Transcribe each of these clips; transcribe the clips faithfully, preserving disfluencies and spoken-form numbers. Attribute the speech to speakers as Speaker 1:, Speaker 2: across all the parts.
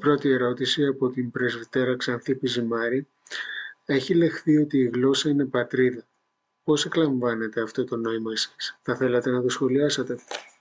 Speaker 1: πρώτη ερώτηση από την πρεσβυτέρα Ξανθή Πιζημάρη. Έχει λεχθεί ότι η γλώσσα είναι πατρίδα. Πώς εκλαμβάνετε αυτό το νόημα εσείς? Θα θέλατε να το σχολιάσετε?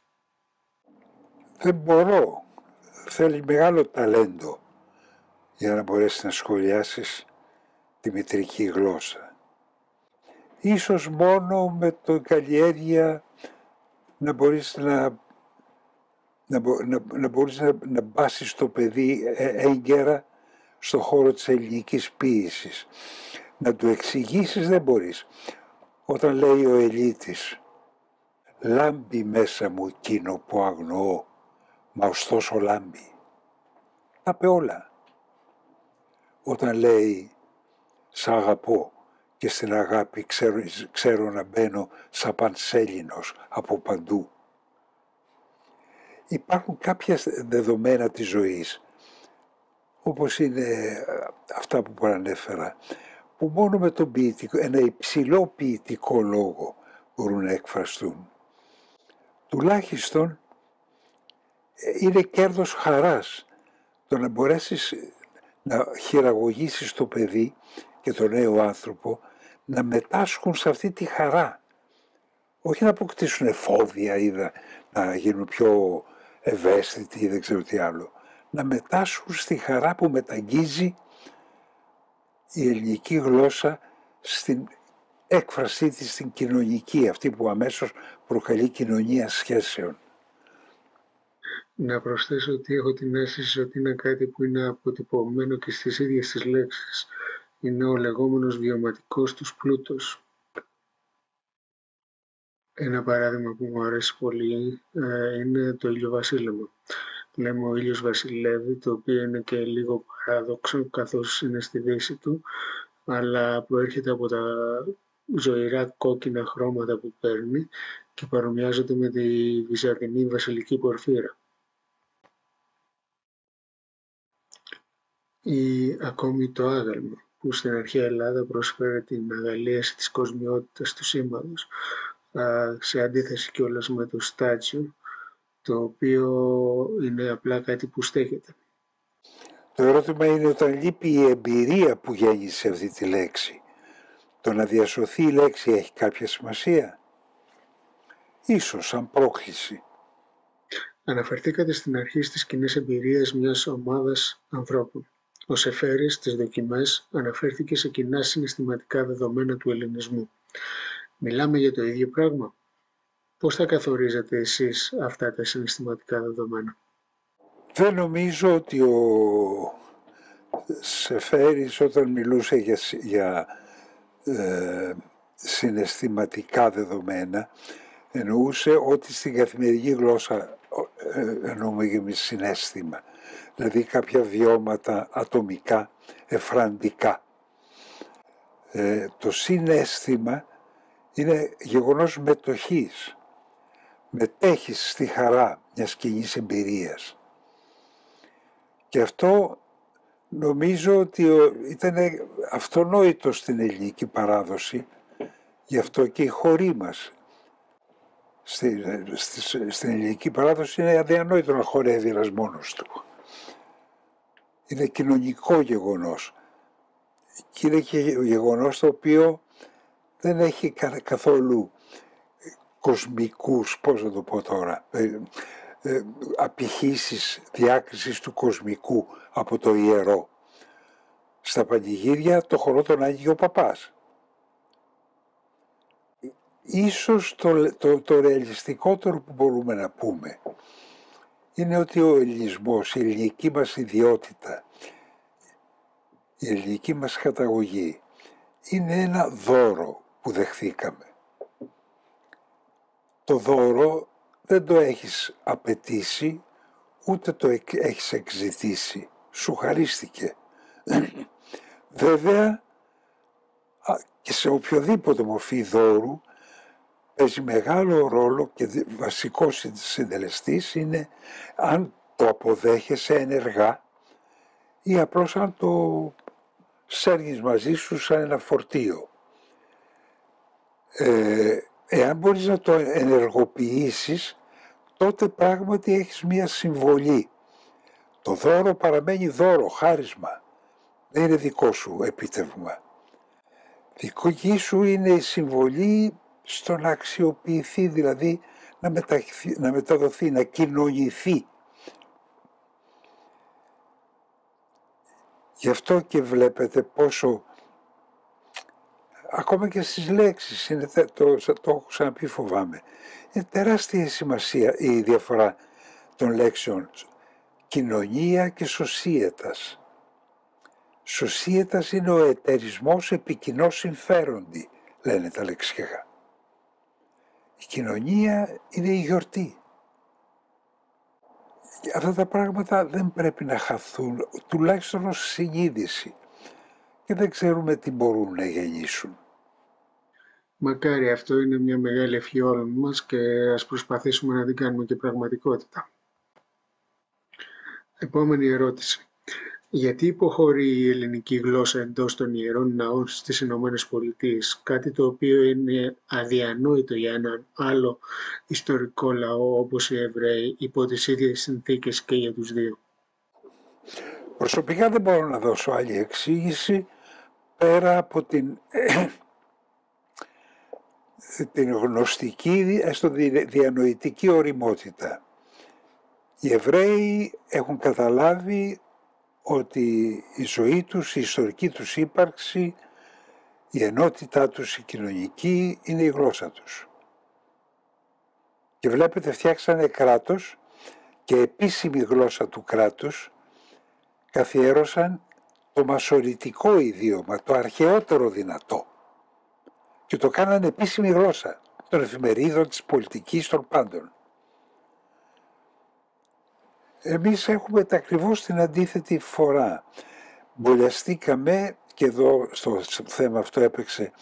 Speaker 2: Δεν μπορώ. Θέλει μεγάλο ταλέντο για να μπορέσεις να σχολιάσεις τη μητρική γλώσσα. Ίσως μόνο με το καλλιέργεια να μπορείς να, να, να, να, μπορείς να, να μπάσεις το παιδί έγκαιρα στον χώρο της ελληνικής ποίησης. Να του εξηγήσεις δεν μπορείς. Όταν λέει ο Ελίτης, λάμπει μέσα μου εκείνο που αγνοώ, μα ωστόσο λάμπει. Τα είπε όλα. Όταν λέει, σ' αγαπώ και στην αγάπη ξέρω, ξέρω να μπαίνω σαν πανσέλινος από παντού. Υπάρχουν κάποια δεδομένα της ζωής, όπως είναι αυτά που προανέφερα, που μόνο με τον ποιητικό, ένα υψηλό ποιητικό λόγο μπορούν να εκφραστούν. Τουλάχιστον είναι κέρδος χαράς το να μπορέσεις να χειραγωγήσεις το παιδί και τον νέο άνθρωπο να μετάσχουν σε αυτή τη χαρά. Όχι να αποκτήσουν εφόδια ή να γίνουν πιο ευαίσθητοι ή δεν ξέρω τι άλλο. Να μετάσχουν στη χαρά που μεταγγίζει η ελληνική γλώσσα στην έκφρασή της στην κοινωνική, αυτή που αμέσως προκαλεί κοινωνία σχέσεων.
Speaker 1: Να προσθέσω ότι έχω την αίσθηση ότι είναι κάτι που είναι αποτυπωμένο και στις ίδιες τις λέξεις. Είναι ο λεγόμενος βιωματικός τους πλούτος. Ένα παράδειγμα που μου αρέσει πολύ ε, είναι το ηλιοβασίλεμα. Λέμε ο ήλιος βασιλεύει, το οποίο είναι και λίγο παράδοξο καθώς είναι στη δύση του, αλλά προέρχεται από τα ζωηρά κόκκινα χρώματα που παίρνει και παρομοιάζονται με τη βυζαντινή βασιλική πορφύρα. Ή ακόμη το άγαλμα, που στην αρχαία Ελλάδα πρόσφερε την αγαλίαση της κοσμιότητας του σύμπαντος, σε αντίθεση κιόλας με το στάτσιο, το οποίο είναι απλά κάτι που στέκεται.
Speaker 2: Το ερώτημα είναι όταν λείπει η εμπειρία που γέννησε αυτή τη λέξη. Το να διασωθεί η λέξη έχει κάποια σημασία? Ίσως σαν πρόκληση.
Speaker 1: Αναφερθήκατε στην αρχή στις κοινές εμπειρίες μιας ομάδας ανθρώπων. Ο Σεφέρης στις δοκιμές αναφέρθηκε σε κοινά συναισθηματικά δεδομένα του ελληνισμού. Μιλάμε για το ίδιο πράγμα? Πώς θα καθορίζετε εσείς αυτά τα συναισθηματικά δεδομένα?
Speaker 2: Δεν νομίζω ότι ο Σεφέρης όταν μιλούσε για, για ε, συναισθηματικά δεδομένα εννοούσε ότι στην καθημερινή γλώσσα ε, εννοούμε και εμείς συναίσθημα. Δηλαδή κάποια βιώματα ατομικά, εφραντικά. Ε, το συναίσθημα είναι γεγονός μετοχής. Μετέχεις στη χαρά μιας κοινής εμπειρίας. Και αυτό νομίζω ότι ήταν αυτονόητο στην ελληνική παράδοση, γι' αυτό και οι χωροί μας. Στη, στη, στην ελληνική παράδοση είναι αδιανόητο να χορεύει ένας μόνος του. Είναι κοινωνικό γεγονός. Και είναι και γεγονός το οποίο δεν έχει καθόλου κοσμικούς, πώς να το πω τώρα, ε, ε, απηχήσεις διάκρισης του κοσμικού από το ιερό. Στα πανηγύρια το χορό τον Άγιο Παπάς. Ίσως το, το, το ρεαλιστικότερο που μπορούμε να πούμε είναι ότι ο ελληνισμός, η ελληνική μας ιδιότητα, η ελληνική μας καταγωγή είναι ένα δώρο που δεχθήκαμε. Το δώρο δεν το έχεις απαιτήσει, ούτε το έχεις εξζητήσει. Σου χαρίστηκε. Βέβαια, και σε οποιοδήποτε μορφή δώρου παίζει μεγάλο ρόλο και βασικός συντελεστής είναι αν το αποδέχεσαι ενεργά ή απλώς αν το σέρνεις μαζί σου σαν ένα φορτίο. Ε, εάν μπορείς να το ενεργοποιήσεις, τότε πράγματι έχεις μία συμβολή. Το Το δώρο παραμένει δώρο, χάρισμα. Δεν είναι δικό σου επίτευγμα. Δική σου είναι η συμβολή στο να αξιοποιηθεί, δηλαδή να, μεταχυθεί, να μεταδοθεί, να κοινωνηθεί. Γι' αυτό και βλέπετε πόσο, ακόμα και στις λέξεις, είναι, το, το, το έχω ξαναπεί φοβάμαι, είναι τεράστια σημασία η διαφορά των λέξεων κοινωνία και σωσίετας. Σωσίετας είναι ο ετερισμός επί κοινό συμφέροντι, λένε τα λεξικά. Η κοινωνία είναι η γιορτή. Αυτά τα πράγματα δεν πρέπει να χαθούν, τουλάχιστον ως συνείδηση. Και δεν ξέρουμε τι μπορούν να γεννήσουν.
Speaker 1: Μακάρι, αυτό είναι μια μεγάλη ευχή όλων μας και ας προσπαθήσουμε να την κάνουμε και πραγματικότητα. Επόμενη ερώτηση. Γιατί υποχωρεί η ελληνική γλώσσα εντός των ιερών ναών στις Ηνωμένες Πολιτείες, κάτι το οποίο είναι αδιανόητο για έναν άλλο ιστορικό λαό όπως οι Εβραίοι υπό τις ίδιες συνθήκες και για τους δύο?
Speaker 2: Προσωπικά δεν μπορώ να δώσω άλλη εξήγηση πέρα από την, την γνωστική, έστω διανοητική ωριμότητα. Οι Εβραίοι έχουν καταλάβει ότι η ζωή τους, η ιστορική τους ύπαρξη, η ενότητά τους, η κοινωνική, είναι η γλώσσα τους. Και βλέπετε, φτιάξανε κράτος και επίσημη γλώσσα του κράτους καθιέρωσαν το μασοριτικό ιδίωμα, το αρχαιότερο δυνατό. Και το κάνανε επίσημη γλώσσα των εφημερίδων, της πολιτικής, των πάντων. Εμείς έχουμε τα ακριβώς την αντίθετη φορά. Μπολιαστήκαμε, και εδώ στο θέμα αυτό έπαιξε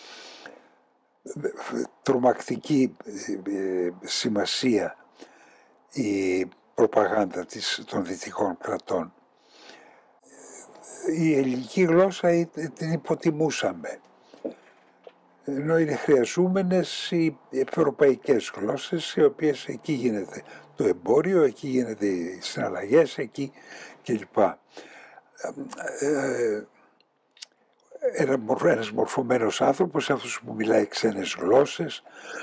Speaker 2: τρομακτική σημασία η προπαγάνδα της, των δυτικών κρατών. Η ελληνική γλώσσα την υποτιμούσαμε, ενώ είναι χρειαζόμενες οι ευρωπαϊκές γλώσσες, οι οποίες εκεί γίνεται το εμπόριο, εκεί γίνεται οι συναλλαγές, εκεί κλπ. Ε, ένας μορφωμένος άνθρωπος, αυτός που μιλάει ξένες γλώσσες.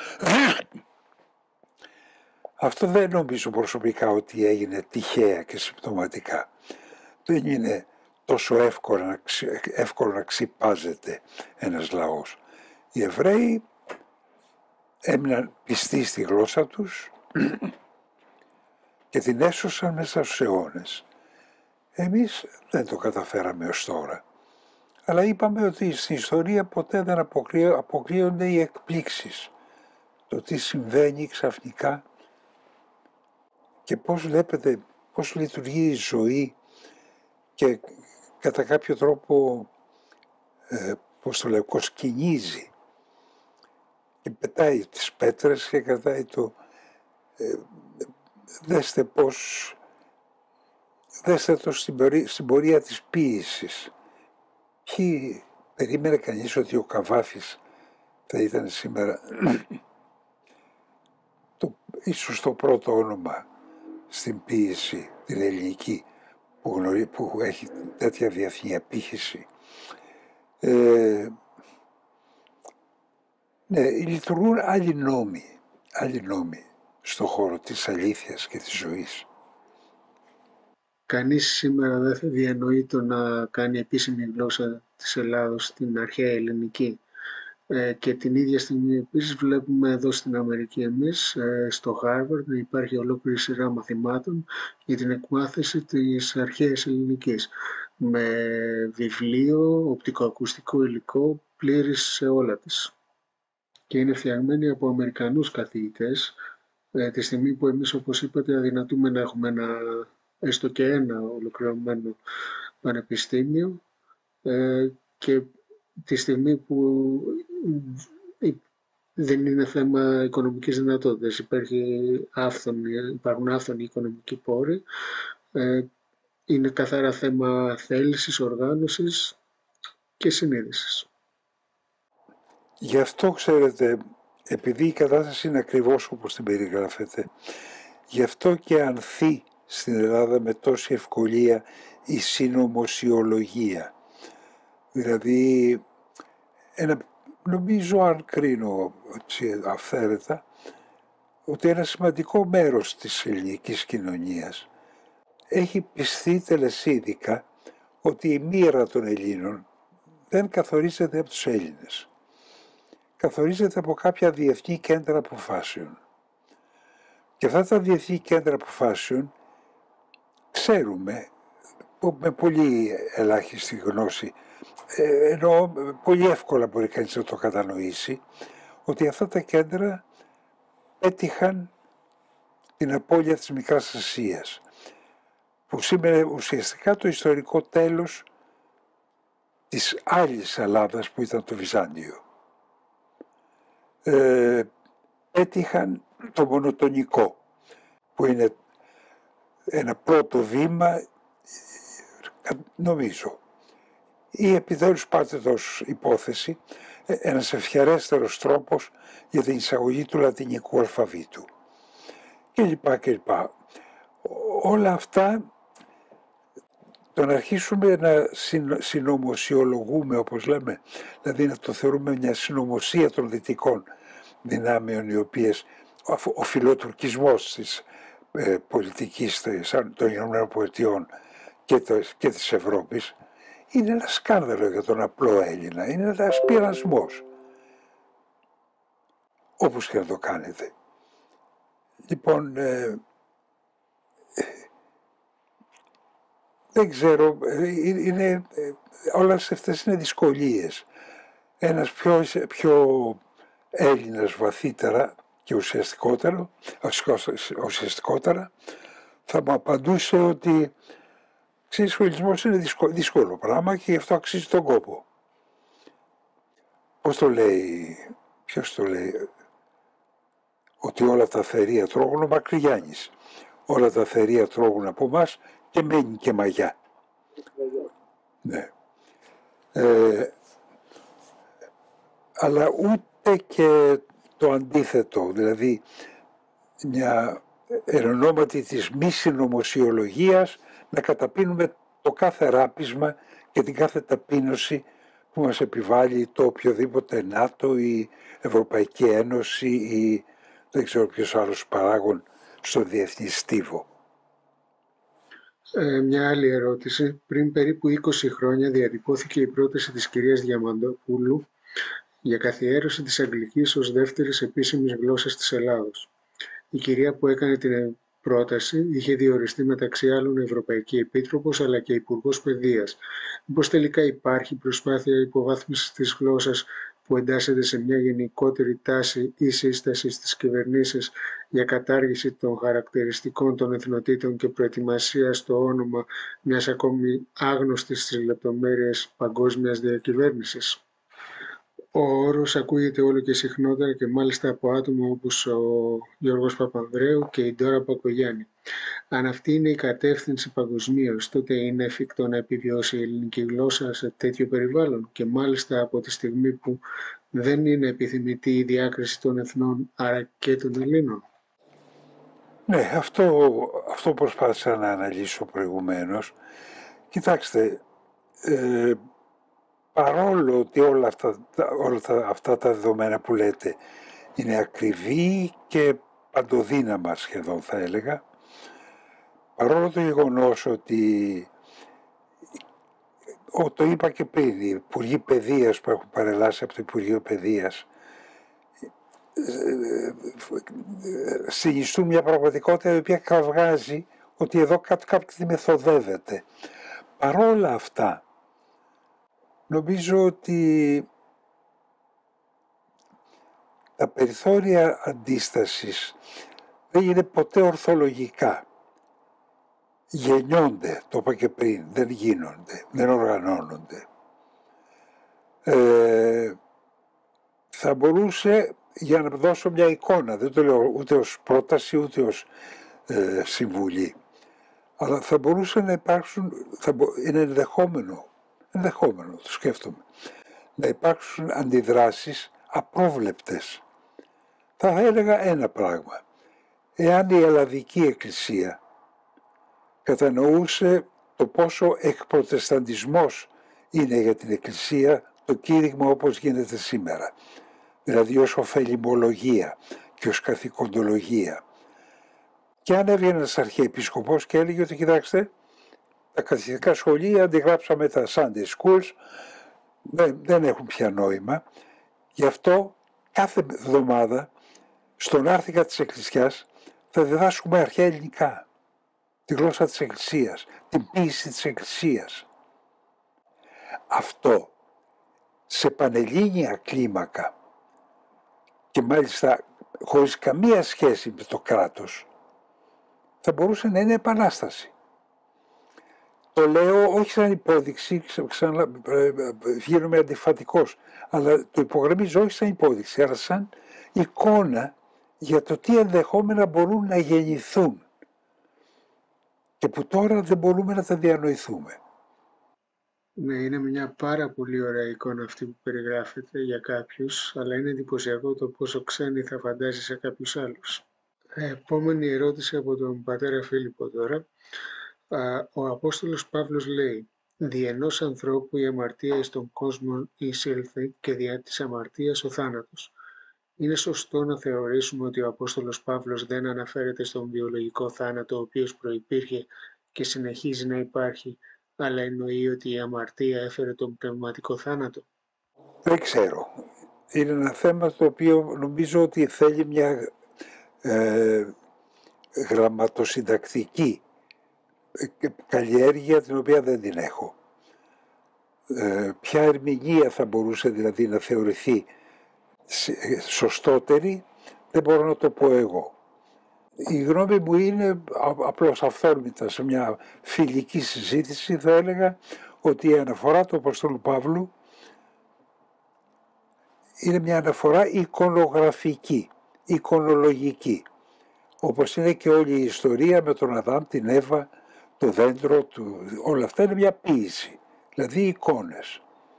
Speaker 2: Αυτό δεν νομίζω προσωπικά ότι έγινε τυχαία και συμπτωματικά. Δεν είναι τόσο εύκολο να, εύκολο να ξυπάζεται ένας λαός. Οι Εβραίοι έμειναν πιστοί στη γλώσσα τους και την έσωσαν μέσα στους αιώνες. Εμείς δεν το καταφέραμε ως τώρα. Αλλά είπαμε ότι στην ιστορία ποτέ δεν αποκλείονται οι εκπλήξεις. Το τι συμβαίνει ξαφνικά και πώς βλέπετε, πώς λειτουργεί η ζωή και κατά κάποιο τρόπο, ε, πώς το λέω, κοσκινίζει και πετάει τις πέτρες και κρατάει το... Ε, δέστε πώς, δέστε το στην πορεία, στην πορεία της ποίησης. Ποιοι περίμενε κανείς ότι ο Καβάφης θα ήταν σήμερα το, ίσως το πρώτο όνομα στην ποίηση την ελληνική που, γνωρί, που έχει τέτοια διεθνή απήχηση. Ε, ναι, λειτουργούν άλλοι νόμοι, άλλοι νόμοι στον χώρο της αλήθειας και της ζωής.
Speaker 1: Κανείς σήμερα δεν θα διανοεί το να κάνει επίσημη γλώσσα της Ελλάδος την αρχαία ελληνική. Ε, και την ίδια στιγμή επίσης βλέπουμε εδώ στην Αμερική εμείς, ε, στο Harvard, να υπάρχει ολόκληρη σειρά μαθημάτων για την εκμάθηση της αρχαίας ελληνικής. Με βιβλίο, οπτικοακουστικό υλικό, πλήρης σε όλα της. Και είναι φτιαγμένη από Αμερικανούς καθηγητές, ε, τη στιγμή που εμείς, όπως είπατε, αδυνατούμε να έχουμε ένα, έστω και ένα ολοκληρωμένο πανεπιστήμιο, ε, και τη στιγμή που δεν είναι θέμα οικονομικής δυνατότητας, υπάρχει άφθονη, υπάρχουν άφθονοι οικονομικοί πόροι, ε, είναι καθαρά θέμα θέλησης, οργάνωσης και συνείδησης.
Speaker 2: Γι' αυτό, ξέρετε, επειδή η κατάσταση είναι ακριβώς όπως την περιγράφετε, γι' αυτό και ανθεί στην Ελλάδα με τόση ευκολία η συνωμοσιολογία. Δηλαδή, ένα, νομίζω αν κρίνω έτσι, αυθαίρετα, ότι ένα σημαντικό μέρος της ελληνικής κοινωνίας έχει πιστεί τελεσίδικα ότι η μοίρα των Ελλήνων δεν καθορίζεται από τους Έλληνες. Καθορίζεται από κάποια διεθνή κέντρα αποφάσεων. Και αυτά τα διεθνή κέντρα αποφάσεων ξέρουμε με πολύ ελάχιστη γνώση, ενώ πολύ εύκολα μπορεί κανείς να το κατανοήσει, ότι αυτά τα κέντρα πέτυχαν την απώλεια της Μικράς Ασίας, που σήμαινε ουσιαστικά το ιστορικό τέλος της άλλης Ελλάδας που ήταν το Βυζάντιο. Ε, πέτυχαν το μονοτονικό, που είναι ένα πρώτο βήμα, νομίζω, ή επιτέλους πάτετος υπόθεση, ένας ευχερέστερος τρόπος για την εισαγωγή του λατινικού αλφαβήτου. Και λοιπά και λοιπά. Όλα αυτά, το να αρχίσουμε να συνωμοσιολογούμε, όπως λέμε, δηλαδή να το θεωρούμε μια συνωμοσία των δυτικών δυνάμεων, οι οποίες, ο φιλοτουρκισμός της ε, πολιτικής των Ηνωμένων Πολιτειών και, και της Ευρώπης, είναι ένα σκάνδαλο για τον απλό Έλληνα, είναι ένας πειρασμός, όπως και να το κάνετε. Λοιπόν, ε, δεν ξέρω, είναι, όλες αυτές είναι δυσκολίες. Ένας πιο, πιο Έλληνας βαθύτερα και ουσιαστικότερα, ουσιαστικότερα θα μου απαντούσε ότι ξέρεις, ο ελληνισμός είναι δύσκολο, δύσκολο πράγμα και γι' αυτό αξίζει τον κόπο. Πώς το λέει, ποιος το λέει, ότι όλα τα θερία τρώγουν ο Μακρυγιάννης. Όλα τα θερία τρώγουν από εμάς και μένει και μαγιά. Ναι. Ε, αλλά ούτε και το αντίθετο, δηλαδή μια εν ονόματι της μη συνωμοσιολογίας να καταπίνουμε το κάθε ράπισμα και την κάθε ταπείνωση που μας επιβάλλει το οποιοδήποτε ΝΑΤΟ ή Ευρωπαϊκή Ένωση ή δεν ξέρω ποιος άλλος παράγων στο διεθνή στίβο.
Speaker 1: Ε, μια άλλη ερώτηση. Πριν περίπου είκοσι χρόνια διατυπώθηκε η πρόταση της κυρίας Διαμαντοπούλου για καθιέρωση της Αγγλικής ως δεύτερης επίσημης γλώσσας της Ελλάδος. Η κυρία που έκανε την πρόταση είχε διοριστεί μεταξύ άλλων Ευρωπαϊκή Επίτροπος αλλά και Υπουργός Παιδείας. Μήπως τελικά υπάρχει προσπάθεια υποβάθμισης της γλώσσας που εντάσσεται σε μια γενικότερη τάση ή σύσταση στις κυβερνήσεις για κατάργηση των χαρακτηριστικών των εθνοτήτων και προετοιμασία στο όνομα μιας ακόμη άγνωστης στις λεπτομέρειες παγκόσμιας διακυβέρνησης? Ο όρος ακούγεται όλο και συχνότερα και μάλιστα από άτομα όπως ο Γιώργος Παπανδρέου και η Ντόρα Πακογιάννη. Αν αυτή είναι η κατεύθυνση παγκοσμίως, τότε είναι εφικτό να επιβιώσει η ελληνική γλώσσα σε τέτοιο περιβάλλον και μάλιστα από τη στιγμή που δεν είναι επιθυμητή η διάκριση των εθνών, άρα και των Ελλήνων?
Speaker 2: Ναι, αυτό, αυτό προσπάθησα να αναλύσω προηγουμένως. Κοιτάξτε, ε, παρόλο ότι όλα αυτά, όλα τα, αυτά τα δεδομένα που λέτε είναι ακριβή και παντοδύναμα σχεδόν θα έλεγα, παρόλο το γεγονός ότι, ο, το είπα και πριν, οι Υπουργοί Παιδείας που έχουν παρελάσει από το Υπουργείο Παιδείας συνιστούν μια πραγματικότητα η οποία κραυγάζει ότι εδώ κάτι, κάτι μεθοδεύεται. Παρόλα αυτά, νομίζω ότι τα περιθώρια αντίστασης δεν είναι ποτέ ορθολογικά. Γεννιόνται, το είπα και πριν, δεν γίνονται, δεν οργανώνονται. Ε, θα μπορούσε, για να δώσω μια εικόνα, δεν το λέω ούτε ως πρόταση ούτε ως ε, συμβουλή, αλλά θα μπορούσε να υπάρξουν, θα μπο, είναι ενδεχόμενο, ενδεχόμενο, το σκέφτομαι, να υπάρξουν αντιδράσεις απρόβλεπτες. Θα έλεγα ένα πράγμα. Εάν η Ελλαδική Εκκλησία κατανοούσε το πόσο εκπροτεσταντισμός είναι για την Εκκλησία το κήρυγμα όπως γίνεται σήμερα. Δηλαδή ως ωφελημολογία και ως καθηκοντολογία. Και αν έβγαινε ένας αρχιεπίσκοπος και έλεγε ότι κοιτάξτε, τα καθηγητικά σχολεία αντιγράψαμε τα Sunday schools, δεν, δεν έχουν πια νόημα. Γι' αυτό κάθε εβδομάδα στον άρθικα της Εκκλησιάς θα διδάσκουμε αρχαία ελληνικά, τη γλώσσα της Εκκλησίας, την ποίηση της Εκκλησίας. Αυτό σε πανελλήνια κλίμακα και μάλιστα χωρίς καμία σχέση με το κράτος θα μπορούσε να είναι επανάσταση. Το λέω όχι σαν υπόδειξη, ξανα, γίνομαι αντιφατικός, αλλά το υπογραμμίζω όχι σαν υπόδειξη, αλλά σαν εικόνα για το τι ενδεχόμενα μπορούν να γεννηθούν και που τώρα δεν μπορούμε να τα διανοηθούμε.
Speaker 1: Ναι, είναι μια πάρα πολύ ωραία εικόνα αυτή που περιγράφεται για κάποιους, αλλά είναι εντυπωσιακό το πόσο ξένη θα φαντάζει σε κάποιους άλλους. Επόμενη ερώτηση από τον πατέρα Φίλιππο τώρα. Ο Απόστολος Παύλος λέει «Δι' ενός ανθρώπου η αμαρτία εις τον κόσμο εισήλθε και δια της αμαρτίας ο θάνατος». Είναι σωστό να θεωρήσουμε ότι ο Απόστολος Παύλος δεν αναφέρεται στον βιολογικό θάνατο ο οποίος προϋπήρχε και συνεχίζει να υπάρχει, αλλά εννοεί ότι η αμαρτία έφερε τον πνευματικό θάνατο?
Speaker 2: Δεν ξέρω. Είναι ένα θέμα το οποίο νομίζω ότι θέλει μια ε, γραμματοσυντακτική καλλιέργεια την οποία δεν την έχω. Ε, ποια ερμηνεία θα μπορούσε δηλαδή να θεωρηθεί σωστότερη, δεν μπορώ να το πω εγώ. Η γνώμη μου είναι απλώς αυθόρμητα σε μια φιλική συζήτηση θα έλεγα ότι η αναφορά του Αποστόλου Παύλου είναι μια αναφορά εικονογραφική, εικονολογική, όπως είναι και όλη η ιστορία με τον Αδάμ, την Εύα, το δέντρο του, όλα αυτά είναι μια ποίηση, δηλαδή εικόνες.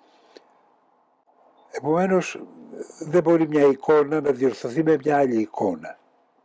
Speaker 2: Επομένως δεν μπορεί μια εικόνα να διορθωθεί με μια άλλη εικόνα.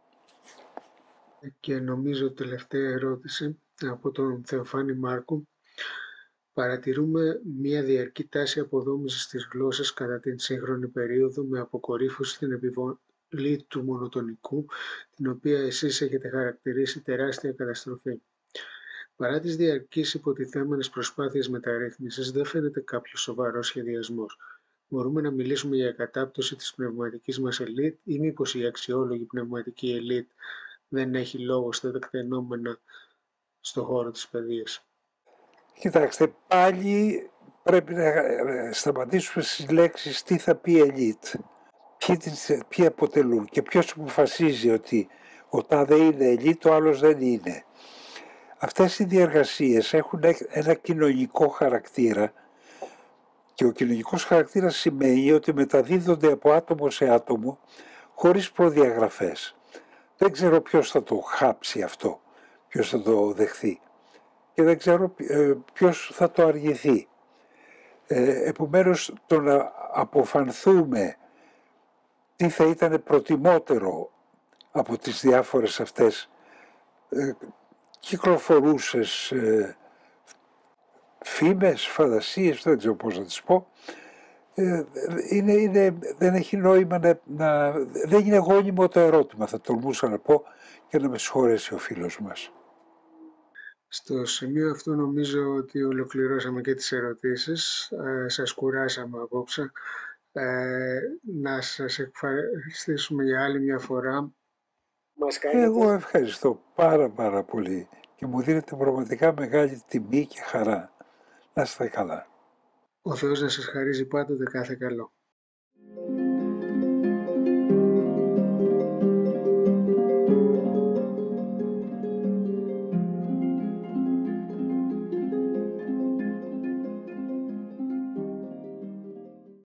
Speaker 1: Και νομίζω τελευταία ερώτηση από τον Θεοφάνη Μάρκου. Παρατηρούμε μια διαρκή τάση αποδόμησης της γλώσσας κατά την σύγχρονη περίοδο με αποκορύφωση στην επιβολή του μονοτονικού, την οποία εσείς έχετε χαρακτηρίσει τεράστια καταστροφή. Παρά τις διαρκείς υποτιθέμενες προσπάθειες μεταρρύθμισης, δεν φαίνεται κάποιο σοβαρό σχεδιασμός. Μπορούμε να μιλήσουμε για κατάπτωση της πνευματικής μας ελίτ ή μήπως η αξιόλογη πνευματική ελίτ δεν έχει λόγο στα τεκτενόμενα στον χώρο της παιδείας?
Speaker 2: Κοιτάξτε, πάλι πρέπει να σταματήσουμε στις λέξεις τι θα πει ελίτ, ποιοι, ποιοι αποτελούν και ποιος αποφασίζει ότι ο τάδε είναι ελίτ, ο άλλος δεν είναι. Αυτές οι διεργασίες έχουν ένα κοινωνικό χαρακτήρα και ο κοινωνικός χαρακτήρας σημαίνει ότι μεταδίδονται από άτομο σε άτομο χωρίς προδιαγραφές. Δεν ξέρω ποιος θα το χάψει αυτό, ποιος θα το δεχθεί και δεν ξέρω ποιος θα το αρνηθεί. Ε, επομένως το να αποφανθούμε τι θα ήταν προτιμότερο από τις διάφορες αυτές ε, κυκλοφορούσες ε, φήμες, φαντασίες, δεν ξέρω πώς να τις πω, ε, είναι, είναι, δεν έχει νόημα να, να, δεν είναι γόνιμο το ερώτημα, θα τολμούσα να πω και να με συγχωρέσει ο φίλος μας.
Speaker 1: Στο σημείο αυτό νομίζω ότι ολοκληρώσαμε και τις ερωτήσεις. Ε, σας κουράσαμε απόψε. Ε, να σας ευχαριστήσουμε για άλλη μια φορά.
Speaker 2: Μας κάνετε... Εγώ ευχαριστώ πάρα πάρα πολύ και μου δίνετε πραγματικά μεγάλη τιμή και χαρά. Να είστε καλά.
Speaker 1: Ο Θεός να σας χαρίζει πάντοτε κάθε καλό.